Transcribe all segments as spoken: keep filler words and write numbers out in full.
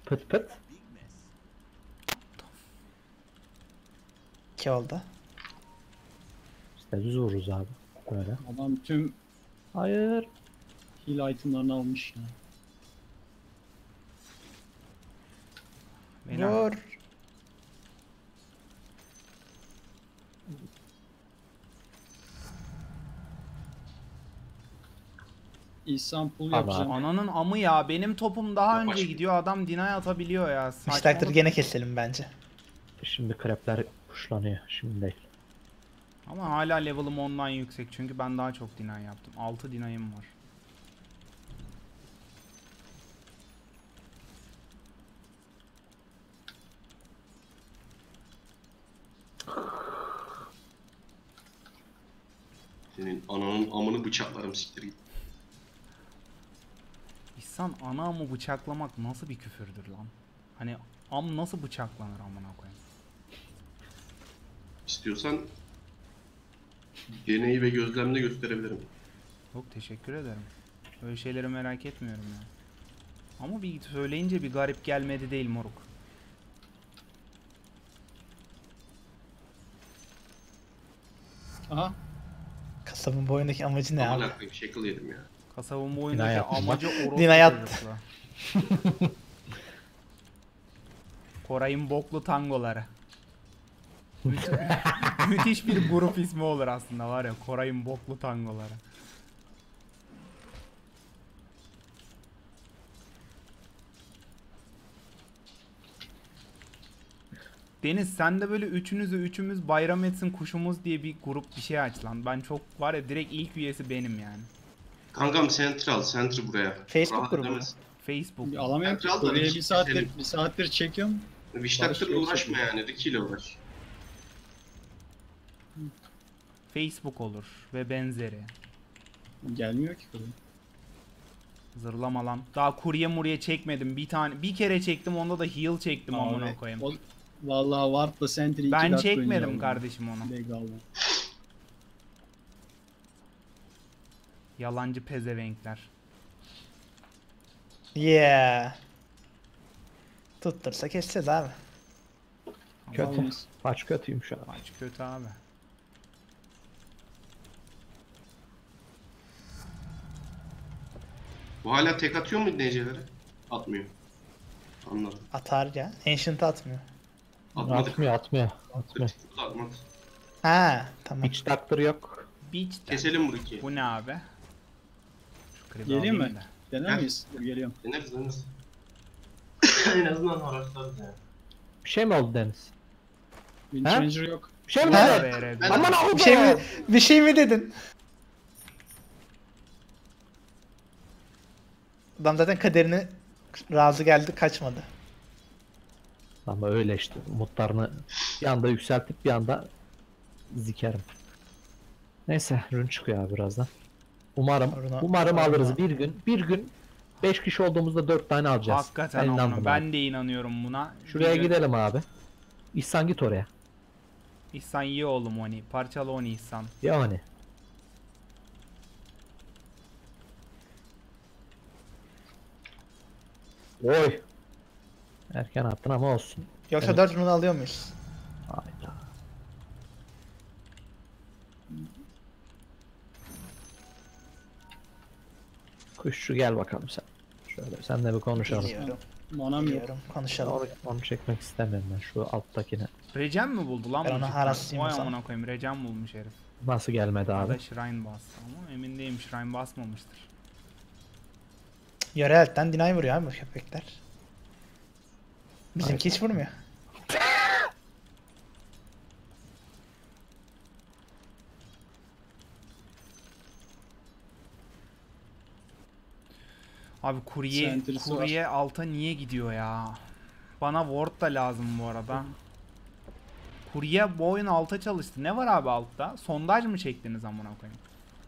Pıt pıt. İki oldu. İşte düz vururuz abi. Böyle. Adam tüm Hayır. heal itemlarını almış ya. Beyler, Vur. İhsan pull Tamam. yapacağım. Ananın amı ya. Benim topum daha Yavaş. önce gidiyor. Adam deny atabiliyor ya. Üç takdir Saçmalık. gene keselim bence. Şimdi krepler kuşlanıyor. Şimdi değil. Ama hala level'ım ondan yüksek. Çünkü ben daha çok deny yaptım. altı deny'im var. Senin ananın amını bıçaklarım siktir git. İhsan ana amı bıçaklamak nasıl bir küfürdür lan? Hani am nasıl bıçaklanır amına koyayım? İstiyorsan deneyi ve gözlemle gösterebilirim. Yok teşekkür ederim. Öyle şeyleri merak etmiyorum ya. Ama bir söyleyince bir garip gelmedi değil moruk. Aha. Kasabın boyundaki amacı ne abi? Aman akıyım şekil yedim ya. Kasabın Deny boyundaki yaptım amacı orospu Deny attı. çocuklar. Koray'ın boklu tangoları. Müthiş, müthiş bir grup ismi olur aslında var ya, Koray'ın boklu tangoları. Deniz sen de böyle üçünüzü üçümüz bayram etsin kuşumuz diye bir grup bir şey aç lan. Ben çok var ya, direkt ilk üyesi benim yani. Kankam center al, center buraya. Facebook Rahat grubu mu? edemez. Facebook. Bir alamıyorum ki. Kral da Oraya bir bir saattir, keselim. bir saattir çekiyorum. Viştaklarla Barış uğraşma yoksa- yani, Ricky ile uğraş. Facebook olur ve benzeri. Gelmiyor ki kadın. Zırlama lan. Daha kurye murye çekmedim. Bir tane bir kere çektim, onda da heal çektim amına Abi, koyayım. o- Vallahi Ward'la Sentry iki Ben dakika çekmedim önce kardeşim onu. aldım. Legal'da. Yalancı pezevenkler. Yeah. Tuttursa keseceğiz abi. Kötü. Almış. Maç kötüyüm şu an. Maç kötü abi. Bu hala tek atıyor mu neceleri? Atmıyor. Anladım. Atar ya. Ancient atmıyor. Atmadık. Atmıyor atmıyor. Atmıyor. Bu da atmadı. Ha tamam. Hiç doctor yok. Beach de. Keselim bu Ricky'yi. Bu ne abi? Şu kribi Geleyim alayım mi? da. Dener Gel. miyiz? Dur geliyorum. Deneriz deneriz. En azından uğraşlarız yani. Bir şey mi oldu Deniz? Windchanger yok. Bir şey mi Ha? oldu? Be, be, be. Ben- Aman Allah'ım. Bir şey mi bir şey mi dedin? Adam zaten kaderine razı geldi, kaçmadı. Ama öyle işte. Umutlarını bir anda yükseltip bir anda zikerim. Neyse rün çıkıyor abi birazdan. Umarım Runa- umarım Runa- alırız bir gün. Bir gün beş kişi olduğumuzda dört tane alacağız. Hakikaten Ben amına. inandım Ben abi. de inanıyorum buna. Şuraya Bir gün- gidelim abi. İhsan git oraya. İhsan ye oğlum onu. Parçala onu İhsan. Ya hani. Oy. Erken attın ama olsun. Yoksa Evet. dört rune alıyor muyuz? Hayda. Kuşçu gel bakalım sen. Şöyle senle bir konuşalım. Biliyorum. Manam yok. Biliyorum. Konuşalım. Onu, onu çekmek istemiyorum ben şu alttakine. Recem mi buldu lan Ben bu ona cidden? haraslıyım Vay o zaman. amına koyayım, Recem bulmuş herif. Nasıl gelmedi Ya abi? da Shrine bastı ama emin değilim, Shrine basmamıştır. Yöre elden deny vuruyor abi bu köpekler. Bizimki hiç vurmuyor. Abi kurye, Sentrisi var. kurye alta niye gidiyor ya? Bana ward da lazım bu arada. Kurye bu oyun alta çalıştı. Ne var abi altta? Sondaj mı çektiniz amına koyayım?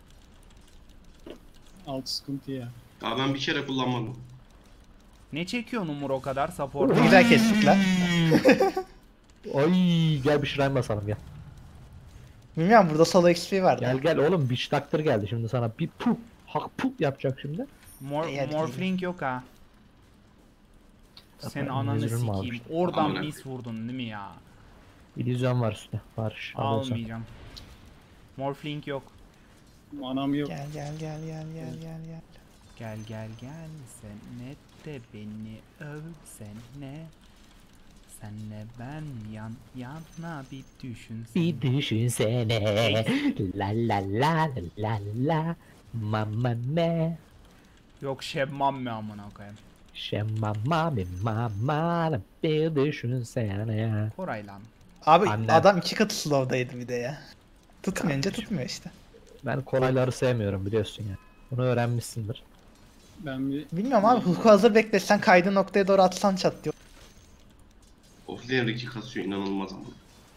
Alt sıkıntı ya. Daha ben bir kere kullanmadım. Ne çekiyor Umur o kadar Ne support? güzel kestik lan. Oy gel bir shrine basalım gel. Bilmiyorum, burada solo X P vardı. Gel gel oğlum Witch Doctor geldi şimdi sana bir pu hak pu yapacak şimdi. Mor İyi, hadi Morphling yok ha. Senin Ben ananı İllüzyonum mu sikeyim. almıştım? Oradan Amına mis vurdun değil mi ya? İllüzyon var üstte. Barış. alıyorsan. Almayacağım. Morphling yok. Manam yok. Gel gel gel gel gel gel gel. Gel gel gel sen ne de beni övsene. Senle ben yan yana bir düşünsene. Bir düşünsene. La la la la la. Mama ne? Yok şemmam mı amına koyayım. Şemma mami mama. Bir düşünsene. Koray lan. Abi Annem. adam iki katı slow'daydı bir de ya. Tutmayınca tutmuyor işte. Ben kolayları sevmiyorum biliyorsun ya. Bunu öğrenmişsindir. Ben bir Bilmiyorum abi, huku hazır bekletsen kaydığı noktaya doğru atsan çat diyor. Offlane Ricky kasıyor inanılmaz ama.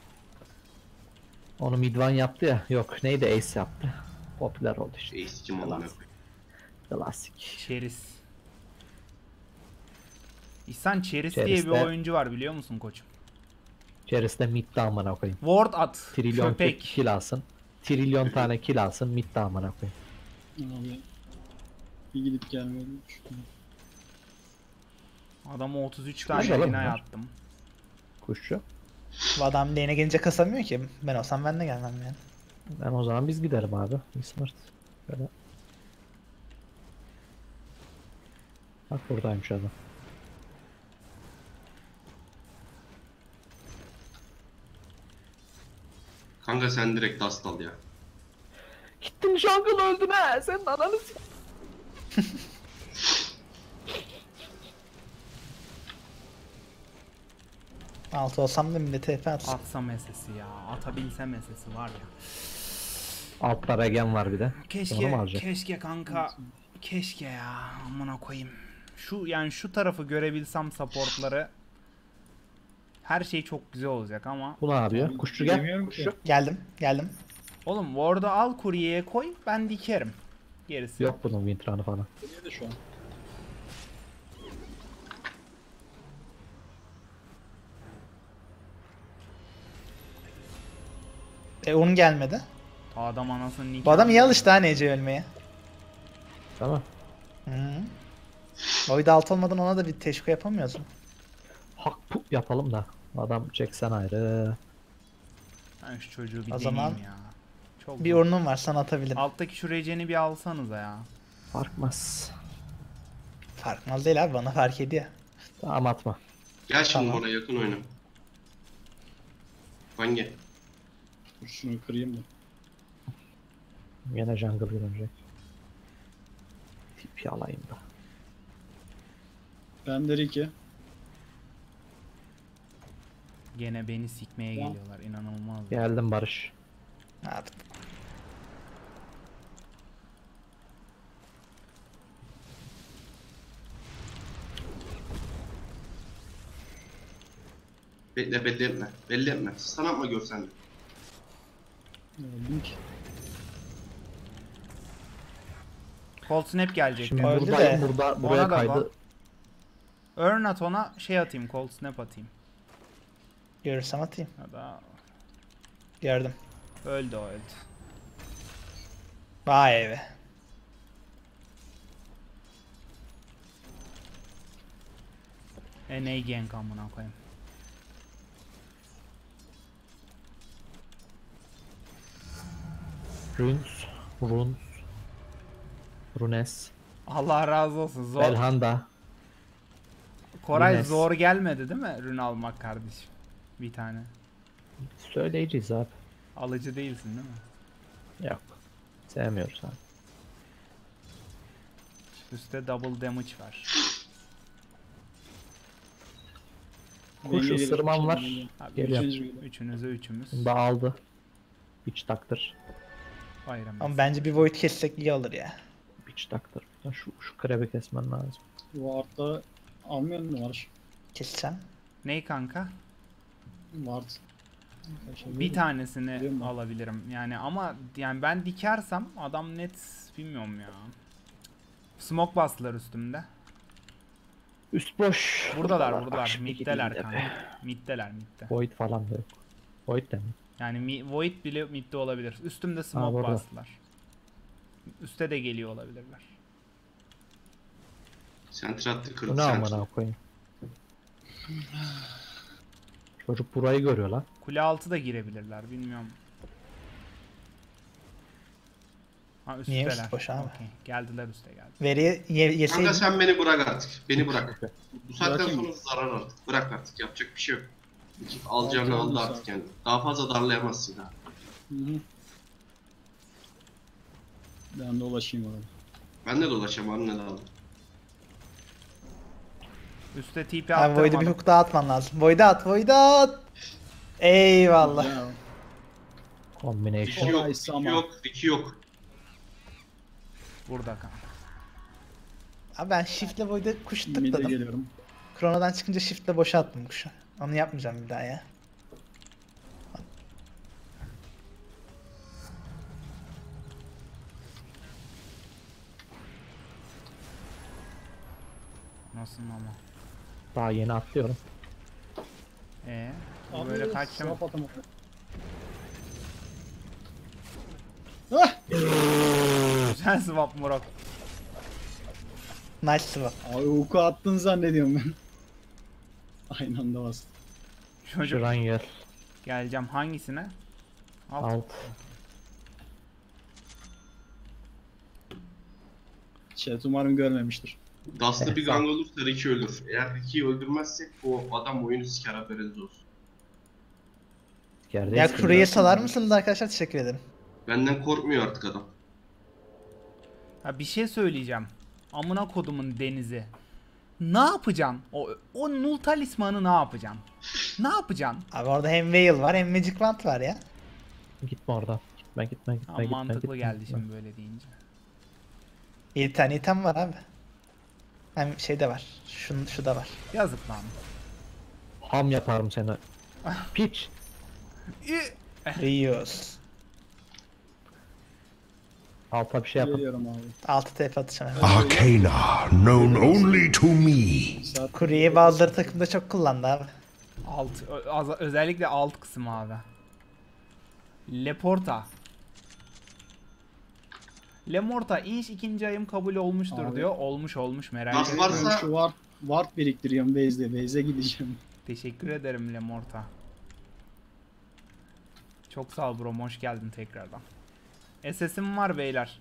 Onu Midvan yaptı ya. Yok neydi Ace yaptı. Popüler oldu işte. Ace kim amına koyayım. Klasik. Çeriz. İhsan Çeriz diye Çeriz bir de- oyuncu var biliyor musun koçum? İçerisinde midde amına koyayım. Ward at. Trilyon Köpek. kill alsın. Trilyon tane kill alsın midde amına koyayım. abi bir gidip gelmedi. Adama otuz üç Hadi tane oğlum bina var. yaptım. Kuşçu. Bu adam lane'e gelince kasamıyor ki. Ben olsam ben de gelmem yani. Ben o zaman biz gidelim abi. Smart. Böyle. Bak buradaymış adam. Kanka sen direkt dust al ya. Gittin jungle öldün ha. Senin ananı s- Altı olsam da millete T P atsın. Atsa mesesi ya. Atabilse mesesi var ya. Altta regen var bir de. Onu mu Keşke, alacak? keşke kanka. Keşke ya. Amına koyayım. Şu yani şu tarafı görebilsem supportları. Her şey çok güzel olacak ama. Bu ne yapıyor? Abi, Kuşçu gel. bilemiyorum ki. Kuşçu. Geldim geldim. Oğlum ward'u al kuryeye koy ben dikerim. Gerisi. Yok bunun Wintrun'ı falan. Nerede şu an? E onun gelmedi. Adam anasının nikahı. Bu adam iyi alıştı ha N C ölmeye. Tamam. Hı -hı. Oyda alt olmadan ona da bir teşvik yapamıyoruz mu? Hak pu yapalım da. Adam çeksen ayrı. Ben şu çocuğu bir O deneyeyim zaman ya. Çok Bir zor. urnum var, sana atabilirim. Alttaki şu receni bir alsanıza ya. Farkmaz. Farkmaz değil abi, bana fark ediyor. Tamam atma. Gel şimdi Tamam. bana yakın oyna. Hangi? Dur şunu kırayım da. Yine jungle dönecek. Tipi alayım da. Ben de Ricky. Gene beni sikmeye Tamam. geliyorlar. İnanılmaz. Geldim Barış. Abi. Bekle belli etme. Belli etme. Sana yapma görsen de. Öldüm ki. Cold snap gelecek. Şimdi Öldü buradayım de. burada buraya Ona da kaydı. bak. Earn at ona şey atayım. Cold snap atayım. Görürsem atayım. Ya da Gördüm. öldü o öldü. Vay be. N A gank amına koyayım. Runes. Runes. Runes. Allah razı olsun. Zor. Belhanda. Koray Lunes. zor gelmedi değil mi rün almak kardeşim? Bir tane. Söyleyeceğiz abi. Alıcı değilsin değil mi? Yok. Sevmiyoruz abi. Üste double damage var. Kuş Denge ısırmam gelişmiş var. yani. Abi, Geliyorum. Üçüncü geliyor. Üçünüzü üçümüz. Bunu da aldı. Hiç taktır. Bayram. Ama bence bir void kessek iyi olur ya. Hiç taktır. Şu, şu krebi kesmen lazım. Ward'da almıyor mu var? Keseceğim. Ney kanka? Ward. Bir tanesini Biliyor musun? alabilirim. Yani ama yani ben dikersem adam net bilmiyorum ya. Smoke bastılar üstümde. Üst boş. Buradalar Bak buradalar. şimdi Middeler gideyim de kanka. Middeler midde. Void falan da yok. Void de mi? Yani mi, Void bile midde olabilir. Üstümde smoke burada. bastılar. Üste de geliyor olabilirler. Sentry attı Bu kırdı ne sentry. amına koyayım. Çocuk burayı görüyor lan. Kule altı da girebilirler bilmiyorum. Ha Niye üstteler. üst boş abi? Okey, geldiler üste geldi. Veriye ye, yeseydin. Kanka sen beni bırak artık. Beni bırak. Bu saatten Bırakayım sonra mı? zarar artık. Bırak artık. Yapacak bir şey yok. Alacağını Alacağını aldı sağ- artık yani. Daha fazla darlayamazsın ha. Hı hı. Ben de ulaşayım abi. Ben de dolaşamam ne lazım. Üste T P Abi Void'u bir attırmadım. hook daha atman lazım. Void'u at, Void'u at. Eyvallah. Ya, Combination. Ricky yok, Kolaysa Ricky ama. yok, Ricky yok. Burada kanka. Abi ben shift'le Void'e kuş mid'e tıkladım. geliyorum. Krono'dan çıkınca shift'le boşa attım kuşu. Onu yapmayacağım bir daha ya. Nasıl ama? Daha yeni atlıyorum. Ee, Abi, böyle kaçtım. swap atamadım. Ah! Güzel swap Murat. Nice swap. Abi huku attın zannediyorum ben. Aynı anda bastım. Çocuk. Şuran yer. Geleceğim hangisine? Alt. Alt. Chat umarım görmemiştir. Dust'lı Evet, bir sağ- gang olursa Ricky ölür. Eğer Ricky'yi öldürmezsek o adam oyunu siker haberiniz olsun. Yerdeyiz Ya şimdi. kuruya salar mısınız arkadaşlar? Teşekkür ederim. Benden korkmuyor artık adam. Ha bir şey söyleyeceğim. Amına kodumun denizi. Ne yapacaksın? O, o Null talismanı ne yapacaksın? Ne yapacaksın? Abi orada hem Veil var hem Magic Wand var ya. Gitme oradan. Gitme gitme gitme Ha, gitme. mantıklı gitme, geldi gitme. şimdi böyle deyince. yedi tane item var abi. Hem şey de var. Şu, şu da var. Yazık lan. Ham yaparım seni. Piç. Ü, Rios. Alta bir şey yapın. Geliyorum abi. altı T P atacağım hemen. Arcana, known only to me. Saat Kuruyu bazıları takımda çok kullandı abi. alt. Ö- az- özellikle alt kısım abi. Leporta. Lemorta inş ikinci ayım kabul olmuştur Abi. diyor. Olmuş olmuş merak Nasıl etme. varsa- şu ward, ward biriktiriyorum base'de. Base'e gideceğim. Teşekkür ederim Lemorta. Çok sağ ol bro, hoş geldin tekrardan. S S'im var beyler.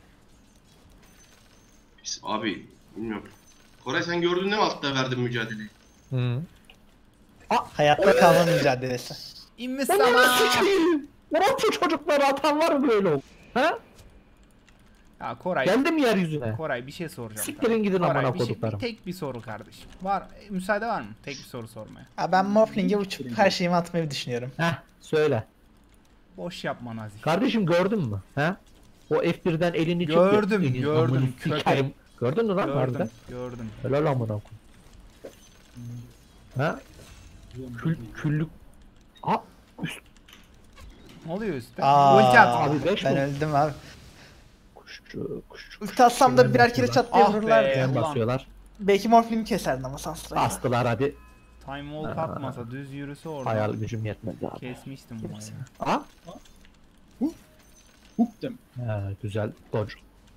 Biz- Abi bilmiyorum. Koray sen gördün değil mi altta verdim mücadeleyi? Hı. Hayatta kalma mücadelesi. İmmi Sana sana. sikeyim. Ulan bu çocukları atan var mı böyle oldu? Ha? Ya Koray. Geldim yeryüzüne. Koray bir şey soracağım. Siktirin sana. gidin Koray, amına bir şey- koduklarım. bir tek bir soru kardeşim. Var e, müsaade var mı? Tek bir soru sormaya. Abi ben Morphling'e uçup her şeyimi atmayı düşünüyorum. Heh söyle. Boş yapma Nazi. Kardeşim gördün mü? Ha? O F birden elini çek. Gördüm, Elini- gördüm, amını köpek. sikerim. Gördün mü lan Gördüm, harbiden? gördüm. Helal amına koyayım. Ha? Kül, küllük. Aa, Ne oluyor üstte? Aa, Ulti at. Abi beş ben mi? öldüm abi. kuşçu, kuşçu. Ulti atsam da birer kere çat diye Ah be. vururlardı ya. Yan ulan. basıyorlar. Belki Morphling'i keserdin ama Sansra'yı. Bastılar hadi. Time walk atmasa düz yürüse orada. Hayal gücüm yetmedi abi. Kesmiştim bunu. Aa? Hook dem. He, güzel dodge.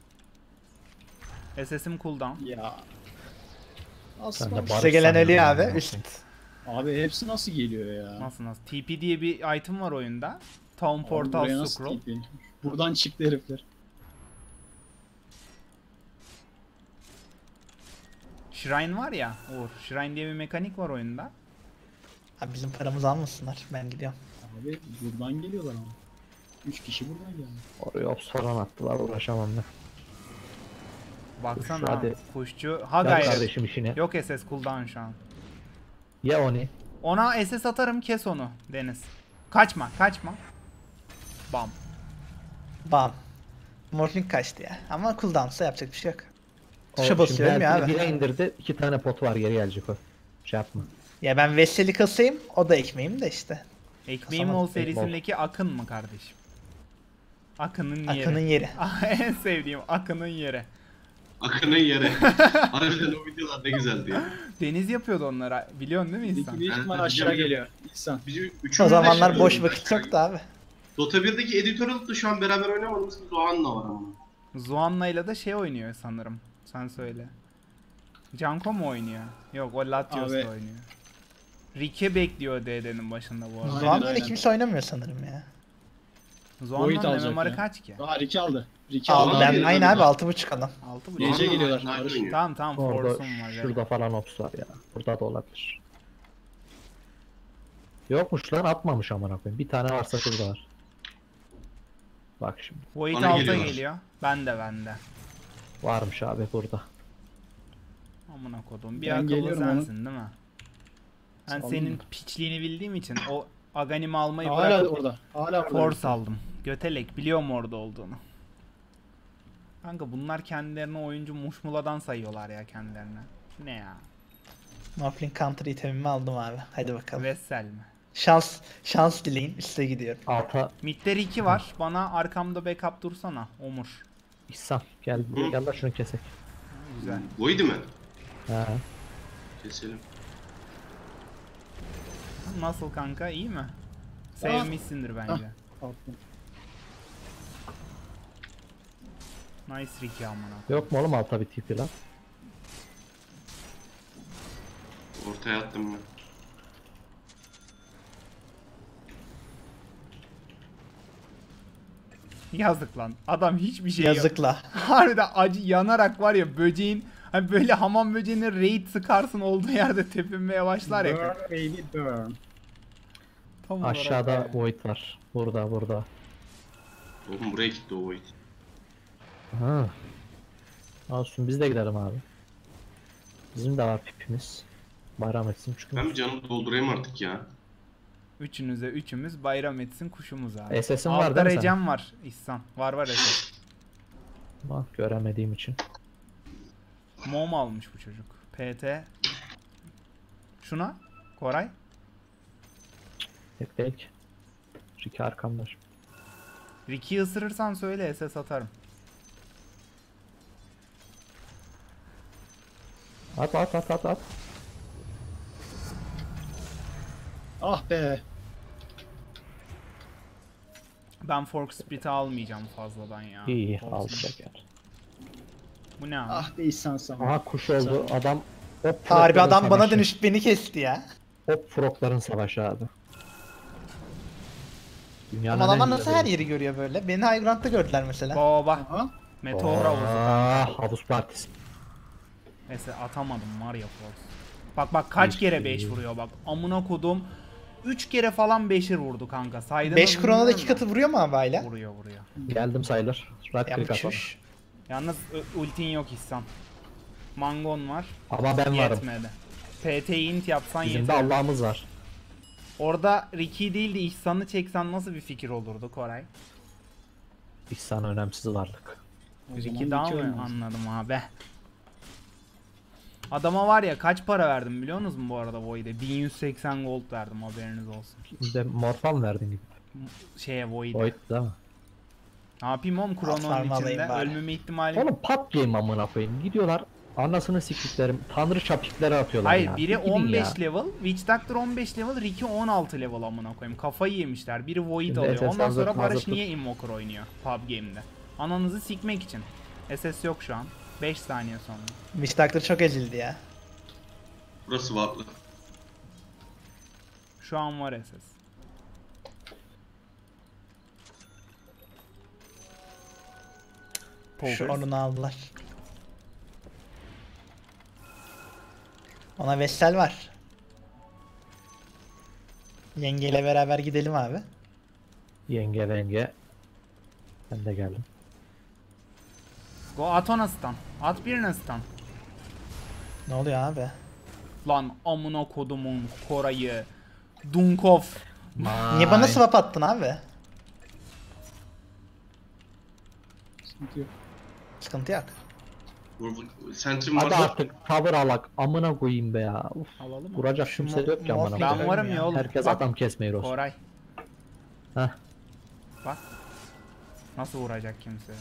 S S'im cooldown. Ya. Sen Aslan. de Size barış gelen sanıyorum ölüyor amına abi. Üst. koyayım. Abi hepsi nasıl geliyor ya? Nasıl nasıl? T P diye bir item var oyunda. Town Abi Portal buraya nasıl Scroll. T P? Buradan çıktı herifler. Shrine var ya. Uğur. Shrine diye bir mekanik var oyunda. Abi bizim paramızı almasınlar. Ben gidiyorum. Abi buradan geliyorlar ama. Üç kişi buradan geldi. Oraya ops falan attılar uğraşamam ben. Baksana. hadi. Kuşçu. Ha Gel gayret. kardeşim işine. Yok S S cooldown şu an. Ye onu. Ona S S atarım, kes onu Deniz. Kaçma kaçma. Bam. Bam. Morphling kaçtı ya. Ama cooldown'sa yapacak bir şey yok. O Tuşa şimdi basıyorum ya belki abi. bire indirdi. iki tane pot var geri gelecek o. Şey yapma. Ya ben Vessel'i kasayım. O da ekmeğim de işte. Ekmeğim Kasamadım. ol serisindeki Akın mı kardeşim? Akın'ın yeri. Akın'ın yeri. En sevdiğim Akın'ın yeri. Akın'ın yeri. Harbiden o videolar ne güzeldi ya. Deniz yapıyordu onlara. Biliyorsun değil mi Peki insan? büyük ihtimal Evet, aşağı biliyorum. geliyor. İnsan. Bizim O üçümüz de zamanlar şey boş oynuyoruz vakit aşağı- yoktu abi. Dota birdeki editörlükte şu an beraber oynamadığımız bir Zoan'la var ama. Zuanna'yla da şey oynuyor sanırım. Sen söyle. Canko mu oynuyor? Yok o Latios Abi- da oynuyor. Rike bekliyor D D'nin başında bu arada. Aynen, Zuhan öyle aynen. kimse oynamıyor sanırım ya. Boyut Zuhan'dan alacak memory ya. kaç ki? Aa Ricky aldı. Ricky Al, aldı. ben abi, aynı abi. abi altı buçuk adam. altı bu. Gece Normal geliyorlar, Knight Barış. oynuyor. Tamam tamam Orada force'um var. şurada falan ops var ya. Burada da olabilir. Yokmuş lan, atmamış amına koyayım. Bir tane varsa şurada var. Bak şimdi. Void Bana alta geliyorlar. geliyor. Ben de bende. Varmış abi burada. Amına kodum. Bir Ben akıllı geliyorum sensin değil mi? Ben Sağ olun. senin piçliğini bildiğim için o Aghanim almayı Hala bırakıp orada. Hala orada. force aldım. Götelek biliyorum orada olduğunu. Kanka bunlar kendilerini oyuncu muşmuladan sayıyorlar ya kendilerine. Ne ya? Mufflin counter itemimi aldım abi. Hadi bakalım. Vessel mi? Şans şans dileyin. Üste gidiyorum. Alta Midler iki var. Bana arkamda backup dursana. Omur. İhsan gel buraya, gel de şunu kesek. Güzel. Void'i mi? Ha. Keselim. Nasıl kanka, iyi mi? Sevmişsindir bence. Kalktım. Nice Ricky amına. Yok mu oğlum alta bir tipi lan? Ortaya attım ben. Yazık lan. Adam hiçbir şey yok. Yazıkla. Harbiden acı yanarak var ya böceğin, hani böyle hamam böceğinin raid sıkarsın olduğu yerde tepinmeye başlar ya. Burn baby burn. Tam olarak Aşağıda öyle. void var. Burada burada. Oğlum buraya gitti o Void. Ha. Olsun biz de gidelim abi. Bizim de var pipimiz. Bayram etsin çünkü. Ben bir canımı doldurayım artık ya. Üçünüze üçümüz bayram etsin kuşumuz abi. S S'in var Altta değil mi senin? Recem var İhsan. Var var S S. Ama göremediğim için. Mom almış bu çocuk. P T. Şuna. Koray. Tek tek. Ricky arkamda. Ricky'yi ısırırsan söyle S S atarım. At at at at at. Ah be. Ben Fork Split'i almayacağım fazladan ya. İyi Olsun. aldı şeker. Bu ne abi? Ah be İhsan sana. Aha kuş oldu adam. Hop Harbi frogların adam bana savaşı. dönüşüp beni kesti ya. Hop frogların savaşı abi. Dünyanın Ama en adamlar güzel nasıl her yeri. yeri görüyor böyle? Beni High Ground'da gördüler mesela. Baba. Aha. Meteor havuzu. Aa, havuz partisi. Mesela atamadım var ya Fox. Bak bak kaç İyi, kere iyi. beş vuruyor bak. Amına kodum. üç kere falan beşir vurdu kanka. Saydınız beş mı kronodaki bilmiyorum katı vuruyor mu abi hala? da. Vuruyor vuruyor. Geldim sayılır. Rock Ya click bu atalım. çüş. Yalnız ö- ultin yok İhsan. Mangon var. Ama ben varım. Yetmedi. P T int yapsan Bizim de yeter. Allah'ımız var. Orada Ricky değil de İhsan'ı çeksen nasıl bir fikir olurdu Koray? İhsan önemsiz varlık. O zaman Ricky daha Ricky mı? olmaz. Anladım abi. Adama var ya kaç para verdim biliyor musunuz bu arada Void'e? bin yüz seksen gold verdim, haberiniz olsun. Bir de morfal verdin gibi. Şeye Void'e. Void değil mi? Ne yapayım oğlum Chrono'nun farm alayım içinde? bari. Ölmeme ihtimali. Oğlum pub game amına koyayım. Gidiyorlar anasını siktiklerim. Tanrı çapikleri atıyorlar Hayır ya. biri Bir gidin on beş ya. level, Witch Doctor on beş level, Ricky on altı level amına koyayım. Kafayı yemişler. Biri Void Şimdi alıyor. S S Ondan hazır, sonra Barış hazır niye Invoker oynuyor pub game'de? Ananızı sikmek için. S S yok şu an. beş saniye sonra. Witch Doctor çok ezildi ya. Burası vardı. Şu an var S S. Şu Pokers. onu aldılar. Ona Vessel var. Yengeyle beraber gidelim abi. Yenge yenge. Ben de geldim. Go at ona stun. At birine stun. Ne oluyor abi? Lan amına kodumun Koray'ı. Dunkov. Niye bana swap attın abi? Sıkıntı yok. Sıkıntı yok. Vur, vur. Sentrim Hadi varsa artık tavır alak. Amına koyayım be ya. Uf. Alalım mı? Vuracak Şu kimse mo- yok ki amına morfin- koyayım. Ben varım ya oğlum. Herkes Bak, adam kesmeyi olsun. Koray. Heh. Bak. Nasıl vuracak kimse?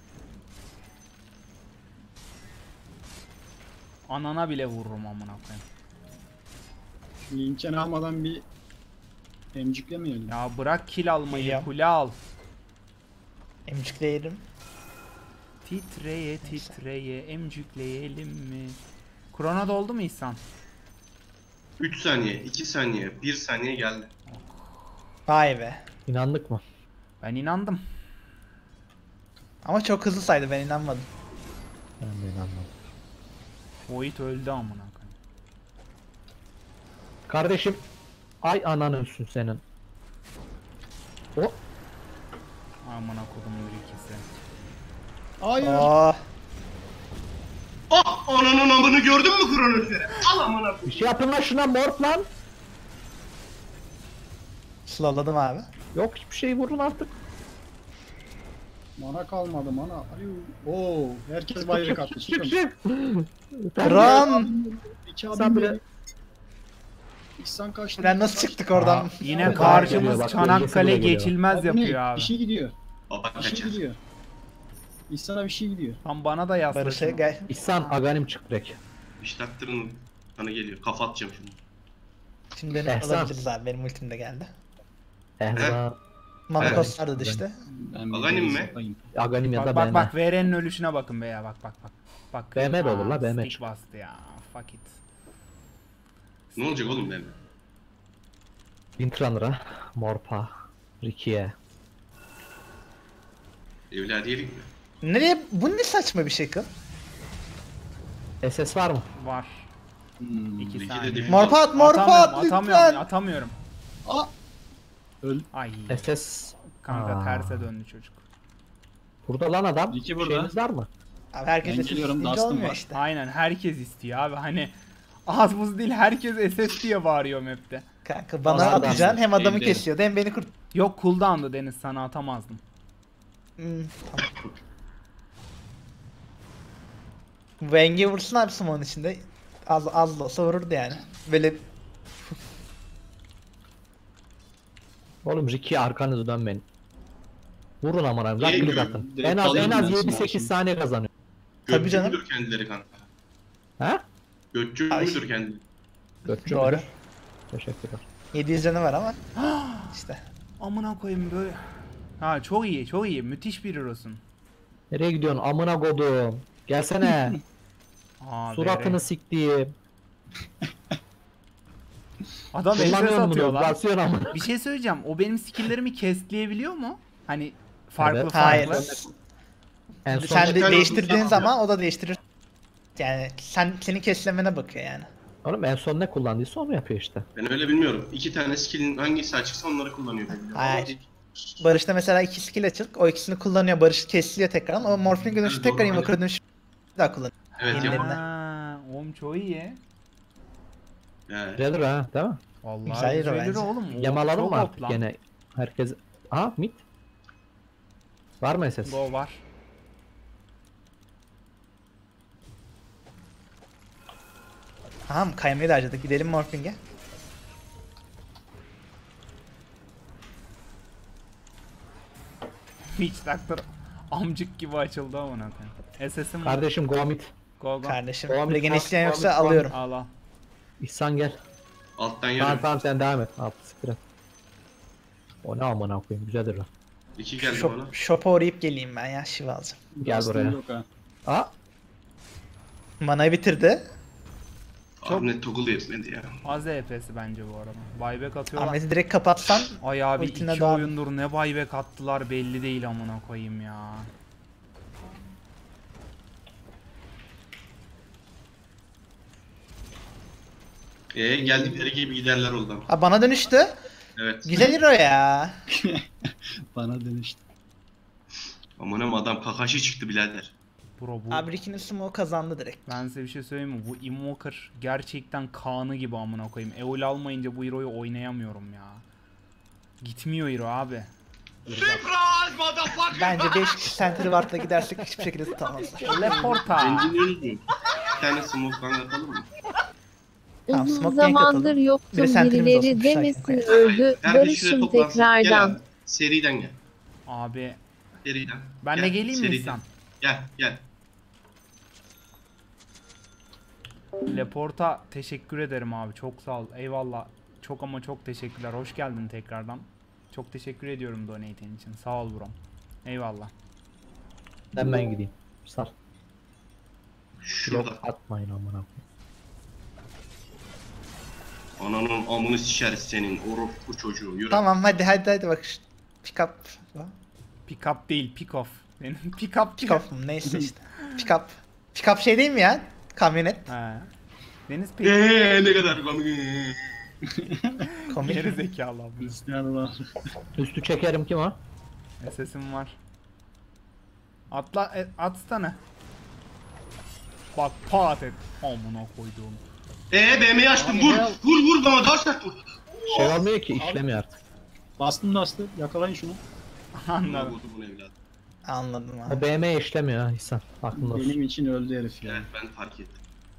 Anana bile vururum amına koyayım. Linçen almadan bir emciklemeyelim. Ya bırak kill almayı, Geliyorum. kule al. Emcikleyelim. Titreye titreye emcükleyelim mi? Krona doldu mu İhsan? üç saniye, iki saniye, bir saniye geldi. Vay be. İnandık mı? Ben inandım. Ama çok hızlı saydı, ben inanmadım. Ben de inanmadım. Void öldü amına koyayım. Kardeşim. Ay anan ölsün senin. O Amına kodumun ikisi. Hayır. Oh. Ah! Ananın amını gördün mü Kronosfer'i? Al amına. bir şey yapın lan şuna morf lan. Slowladım abi. Yok hiçbir şey vurun artık. Mana kalmadı mana. Ayu. Oo, herkes bayrak attı. Çık çık Çıkın. çık. Kran. İki Sen abim bile- bile. İhsan kaçtı. Lan nasıl çıktık oradan? Aa, Yine Abi, karşımız geliyor, bak, Çanakkale bölgesine geliyor. geçilmez Abi yapıyor ne? abi. Bir şey gidiyor. Baba Bir şey kaçar. gidiyor. İhsan'a bir şey gidiyor. Tam bana da yazsın. Barış'a gel. İhsan Aganim çık direkt. İştaktırın sana geliyor. Kafa atacağım şimdi. Şimdi beni Ehsan. alabiliriz abi, benim ultim de geldi. Ehza. Mana Evet. cost vardı işte. Ben bir Aganim mi? zıplayayım. Aganim ya Bak da bak B M. bak V R'nin ölüşüne bakın be ya, bak bak bak. Bak. B M de olur Aa, la, B M stick çık. bastı ya. Fuck it. Ne olacak oğlum benim? Windrunner'a. Morpa. Ricky'ye. Evladiyelik mi? Nereye? Bu ne saçma bir şey kız? S S var mı? Var. Hmm. İki Ligi de saniye. defol. Morpa at, morpa Atamıyorum, at atamıyorum, lütfen. atamıyorum. Aa! Öl. Ay. S S. Kanka Aa. terse döndü çocuk. Burada lan adam. Ricky Bir burada. şeyiniz var mı? Abi herkes Ben de geliyorum, isteyince Dust'ım olmuyor var. işte. Aynen herkes istiyor abi, hani az buz değil, herkes S S diye bağırıyor map'te. Kanka bana Bana da atacaksın, hem adamı Evde. kesiyordu hem beni kurt... Yok cooldown'du Deniz, sana atamazdım. Hmm, tamam. Venge vursun abi Summo'nun içinde. Az, az da olsa vururdu yani. Böyle Oğlum Ricky arkanızı dönmeyin. Vurun aman abi. Niye Klik gülüyorsun? atın. Direkt En az en alayım az ben yedi sana sekiz şimdi. saniye kazanıyor. Tabii Götçü canım. müdür kendileri kanka? Ha? Götçü Ay. müdür kendileri? Götçü doğru. müdür? Teşekkürler. yedi yüz canı var ama. işte. Amına koyayım böyle. Ha çok iyi, çok iyi. Müthiş bir hero'sun. Nereye gidiyorsun? Amına kodum. Gelsene. Aa, Suratını be. siktiğim. Adam S S Kullanıyorum atıyor bunu. lan. Basıyorsun amına. Bir şey söyleyeceğim. O benim skill'lerimi kestleyebiliyor mu? Hani farklı Evet. farklı. Hayır. En son Sen de Tekrar değiştirdiğin olsun. zaman o da değiştirir. Yani sen senin keslemene bakıyor yani. Oğlum en son ne kullandıysa onu yapıyor işte. Ben öyle bilmiyorum. İki tane skill'in hangisi açıksa onları kullanıyor. ben biliyorum. Hayır. Ama- Barış'ta mesela iki skill açık. O ikisini kullanıyor. Barış kesiliyor tekrar ama Morphling dönüşü Evet, tekrar doğru. Invoker'a dönüşü bir daha kullanıyor. Evet Yenileri. yapalım. Ha, oğlum çok iyi. Yani. Güzeldir ha değil mi? Vallahi Güzel hero güzel hero bence. oğlum. O Yamaladın çok mı op artık lan. gene? Herkes... Aha mid. Var mı S S? Go var. Aha mı? Kaymayı da harcadık. Gidelim Morphling'e. Hiç taktır amcık gibi açıldı amına koyayım. S S'im var. Kardeşim go mid. Go go. Kardeşim. Devam et, Regen devam isteyen et, yoksa devam et, alıyorum. Al al. İhsan gel. Alttan Tamam yarım. tamam sen devam et. Alt siktir et. O ne amına koyayım güzeldir o. İki geldi Shop, bana. shop'a uğrayıp geleyim ben ya. Shiva alacağım. Gel Dust'ım buraya. Yok ha. Aa Manayı bitirdi. Ahmet toggle yetmedi ya. Az E P'si bence bu arada. Buyback atıyorlar. Ahmet'i direkt kapatsan Ay abi ultine iki daha- oyundur ne buyback attılar belli değil amına koyayım ya. Ee geldikleri gibi giderler oradan. ha, bana dönüştü. Evet. Güzel hero ya. Bana dönüştü. Amanım adam Kakashi çıktı birader. Bro bu. Abi Ricky'nin sumo kazandı direkt. Ben size bir şey söyleyeyim mi? Bu Invoker gerçekten Kaan'ı gibi amına koyayım. Eol almayınca bu hero'yu oynayamıyorum ya. Gitmiyor hero abi. Surprise motherfucker! Bence beş Sentry Ward'la gidersek hiçbir şekilde tutamazlar. Leporta. Engineers mi? Bir tane smoke'dan atalım mı? Tamam, Uzun smoke gank zamandır atalım. yoktum, Bir de sentrimiz olsun, birileri bir demesin sakin. öldü, Herkes şuraya barışım toplansın. Gel tekrardan. abi. Seriden gel. Abi Seriden. ben Gel, de geleyim mi seriden. İhsan? Gel gel. Leporta teşekkür ederim abi. Çok sağ ol. Eyvallah. Çok ama çok teşekkürler. Hoş geldin tekrardan. Çok teşekkür ediyorum donate'in için. Sağ ol bro. Eyvallah. ben ben gideyim. Sar. Şurada. Yok atmayın amına koyayım. Ananın amını sikeriz senin orospu çocuğu. Yürü. Tamam hadi hadi hadi bak. şu- Pick up. Pick up değil, pick off. Benim pick up Pick up mı neyse işte. Pick up. Pick up şey değil mi ya? Kamyonet. He. Deniz pick. Eee ne kadar komik. Komik. Geri zekalı abi. Hristiyanlar. Üstü çekerim kim o? S S'im var. Atla, e, atsana. Bak pat et. Amına koyduğum. Eee B M'yi açtım vur. Vur vur bana daha sert vur. Şey olmuyor ki işlemiyor artık. Bastım bastı. Yakalayın şunu. Anladım. Vurdu bunu evladım. Anladım abi. O B M işlemiyor ha İhsan. Aklında olsun. Benim için öldü herif ya. Evet ben fark ettim.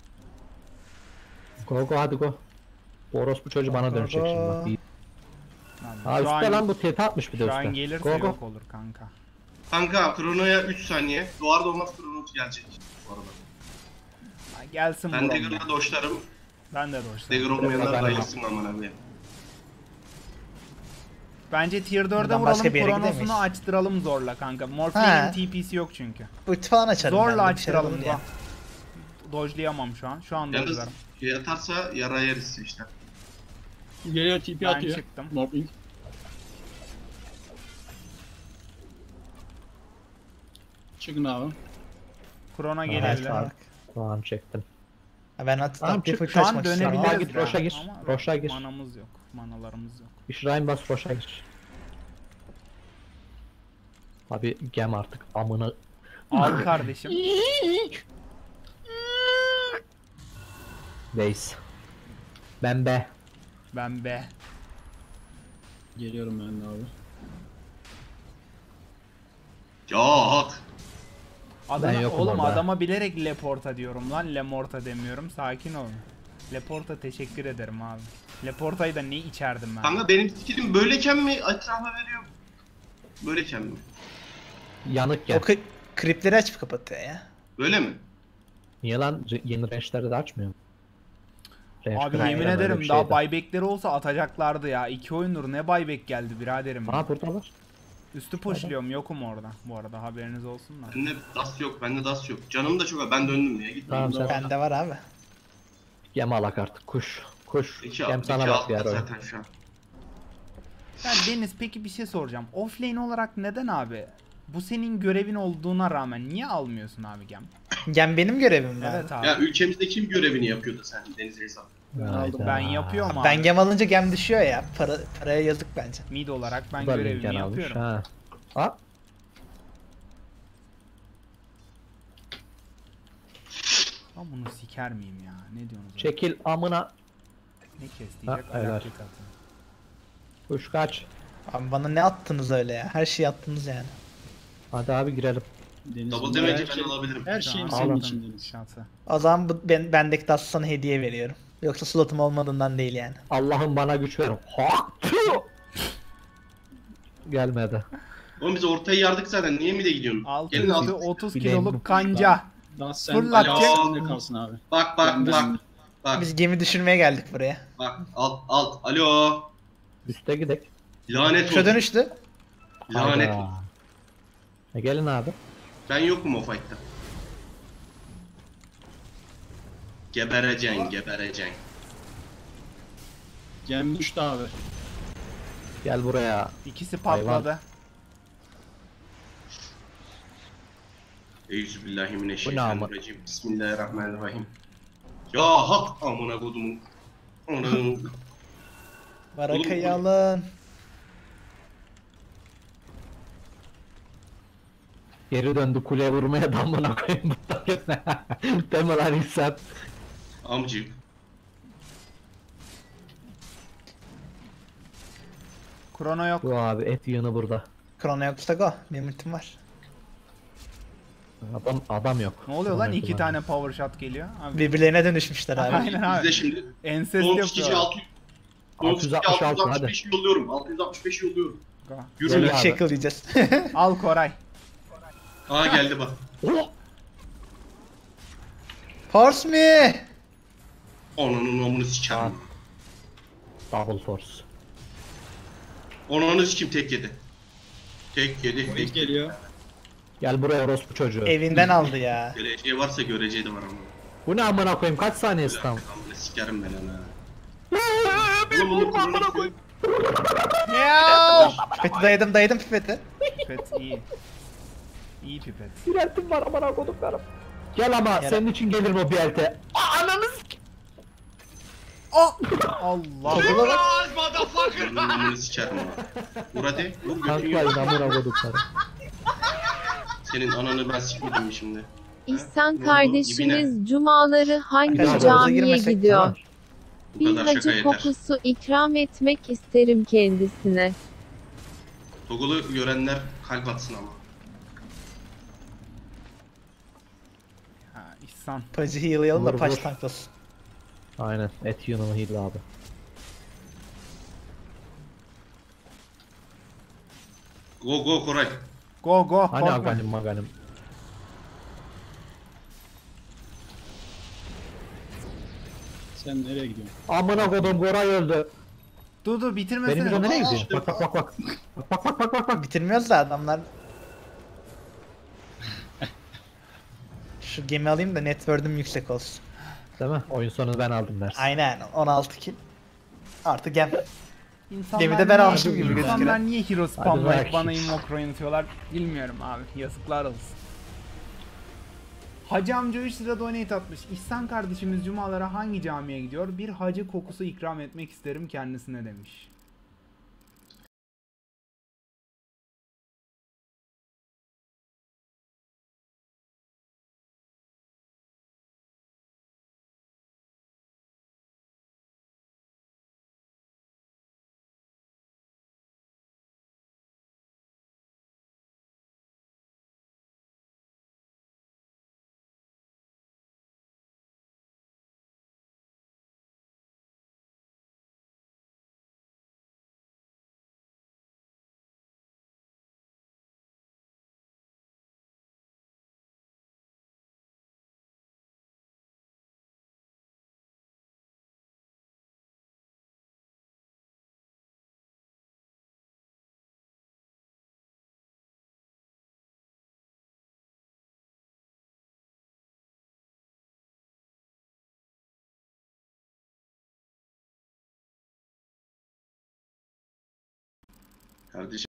Go go hadi go. Bu orospu çocuğu bana Go, dönecek go. şimdi bak. iyi. Anladım. Ha Şu üstte an, lan bu tete atmış bir de şu an üstte. gelirse Go go. yok olur kanka. Kanka kronoya üç saniye. Doğar doğmaz krono gelecek. Bu arada. Ha, gelsin Ben bu Dagger'la doşlarım. Ben de doşlarım. Dagger olmayanlar Ben- bayılsın aman abi. Bence tier dörde Buradan vuralım, başka bir yere kronosunu gidemeyiz. açtıralım zorla kanka. Ha. Morphlee'nin T P'si yok çünkü. Ulti falan açarım ben Zorla de, bir şey açtıralım olur ya. ya. Dojlayamam şu an. Şu an Yalnız dojlarım. şey atarsa yara yeriz işte. Geliyor T P Ben atıyor. çıktım. Mobbing. Çıkın abi. Krono Evet, gelebilir. abi. Bak. Tamam çektim. Ha, ben at Tamam, atlayıp çık. ulti Şu an açmak istiyorum ama- Git, dönebiliriz Roş'a ya. gir, Ama Roş'a gir. Manamız yok. Manalarımız yok. İşrain bas Roş'a gir. Abi gem artık amına. Al kardeşim. Base. Ben be. Ben be. Geliyorum ben de abi. Ya hak. Adana, yokum oğlum orada. adama bilerek Leporta diyorum lan. Lemorta demiyorum. Sakin olun. Leporta teşekkür ederim abi. Leporta'yı da ne içerdim ben. Kanka benim skillim böyleyken mi etrafa veriyor? Böyleyken mi? Yanık O gem. kri- kripleri açıp kapatıyor ya. Böyle mi? Niye lan Re- yeni range'leri de açmıyor? Range Abi kırıkları yemin böyle ederim bir daha şeydi. buyback'leri olsa atacaklardı ya. İki oyundur ne buyback geldi biraderim. Ha buradalar. Üstü pushluyorum yokum orada. Bu arada haberiniz olsun da. Bende das yok, bende das yok. Canım da çok ben döndüm diye gitmeyeyim. Tamam sen Bende var abi. gem alak artık kuş. Kuş. İki, Gem iki sana bak ya. altta zaten şu an. Ya Deniz peki bir şey soracağım. Offlane olarak neden abi? Bu senin görevin olduğuna rağmen niye almıyorsun abi gem? Gem benim görevim mi? Evet abi. Ya ülkemizde kim görevini yapıyordu sen Deniz hesap? aldım. Ben yapıyorum abi. Ben gem alınca gem düşüyor ya. Para paraya yazık bence. Mid olarak ben Bu da görevimi Lincoln almış, yapıyorum. Ha. Ha. Ben bunu siker miyim ya? Ne diyorsunuz? Çekil amına. Ne kes Ha, diyecek? helal. Ayak atın. Kuş kaç. Abi bana ne attınız öyle ya? Her şeyi attınız yani. Hadi abi girelim. Deniz Double her damage'i ben şey- alabilirim. Her Şu şeyim an senin aldım. için Deniz. Şansı. O zaman bu, ben, bendeki tasla sana hediye veriyorum. Yoksa slotum olmadığından değil yani. Allah'ım bana güç ver. Ha! Tüh! Gelmedi. Oğlum biz ortaya yardık zaten. Niye mi de gidiyorsun? Altı Gelin üstü altı. otuz Bileyim bu kiloluk kanca. Daha sen Fırlatacak. Alo, kalsın abi. Bak bak Ben de- bak. Bak Biz gemi düşürmeye geldik buraya. bak alt alt. Alo. Üste gidek. Lanet Kuşa olsun. dönüştü. Lanet Hayda. olsun. E gelin abi. Ben yokum o fight'ta. Gebereceksin, gebereceksin. Gem düştü abi. Gel buraya. İkisi Hayvan. patladı. Eyyüzübillahimineşşeytanirracim. Bismillahirrahmanirrahim. Ya hak amına kodumun. Onu. Barakayı alın. Geri döndü kuleye vurmaya damına koyayım. Değil mi lan İhsan? Amcık. Krono yok. Bu abi et yığını burada. Krono yoksa go. Benim ultim var. Adam adam yok. Ne oluyor lan? Sonra İki kullanıyor. tane power shot geliyor. Abi, Birbirlerine dönüşmüşler abi. Aynen abi. İzle şimdi. ensest Son kişi yapıyor. altı altı yüz altmış altı hadi. beşi yolluyorum. altı yüz altmış beşi yolluyorum. Yürü. Gel Ilk abi. shackle yiyeceğiz. Al Koray. Aa geldi bak. Oh! Force me! Onunun omunu sikerim. Double force. Onunu sikim tek yedi. Tek yedi. Point Tek geliyor. Gel buraya orospu çocuğu. Evinden aldı ya. Geleceği varsa göreceği de var ama. Bu ne amına koyayım kaç saniyesi tam? Amına sikerim ben ona. Oğlum onu kulunu koy. Ya. Pipeti dayadım dayadım pipeti. Pipet iyi. İyi pipet. Bilentim var amına koduklarım. Gel ama Yere- senin için gelirim o biyelte. Oh! Allah. Surprise motherfucker. Senin amını sikerim ha. Vur hadi. Vur götünü Tanklayın yiyor. amına koduklarım. Senin ananı ben sikmedim mi şimdi? İhsan Ne oldu? kardeşimiz cumaları hangi Arkadaşlar, havuza camiye girmesek gidiyor? Tamam. Bu Bir kadar şaka hacı yeter. kokusu ikram etmek isterim kendisine. Togol'u görenler kalp atsın ama. Ha, İhsan. Pacı heal'layalım Vur, da paç vur. tanklasın. Aynen. Et yununu hile abi. Go go Koray. Go go. Hani korkma. aganim maganim. Sen nereye gidiyorsun? Amına kodum Goray öldü. Dur dur bitirmesene. Benim bir de nereye Aa, gidiyor? Bak bak bak bak. Bak bak bak bak bak bak. Bitirmiyoruz da adamlar. Şu gemi alayım da net word'üm yüksek olsun. Değil mi? Oyun sonu ben aldım dersin. Aynen on altı kill. Artı gem. İnsanlar Gemide ben niye- almışım gibi İnsanlar gözüküyor. niye hero Hadi spamlayıp bak. bana invoke oynatıyorlar bilmiyorum abi. Yazıklar olsun. Hacı amca üç lira donate atmış. İhsan kardeşimiz cumalara hangi camiye gidiyor? Bir hacı kokusu ikram etmek isterim kendisine demiş. Kardeşim